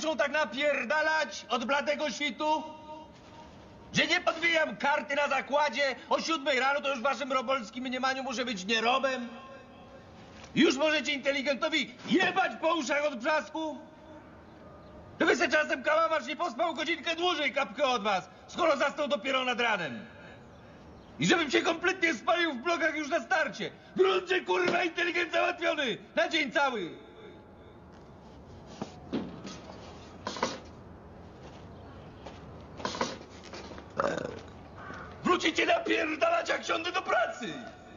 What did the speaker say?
muszą tak napierdalać od bladego świtu? Że nie podbijam karty na zakładzie o 7 rano, to już w waszym robolskim mniemaniu muszę być nierobem? Już możecie inteligentowi jebać po uszach od brzasku? To by se czasem kałamarz nie pospał godzinkę dłużej kapkę od was, skoro zasnął dopiero nad ranem. I żebym się kompletnie spalił w blokach już na starcie. Gruncie, kurwa, inteligent załatwiony! Na dzień cały! Wrócicie napierdalać, jak siądę do pracy!